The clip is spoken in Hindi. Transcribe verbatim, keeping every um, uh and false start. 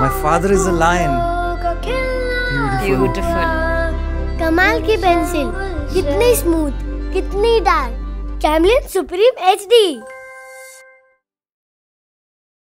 My father is a lion. Beautiful. कमाल की पेंसिल, कितनी स्मूथ, कितनी dark. Camlin supreme H D.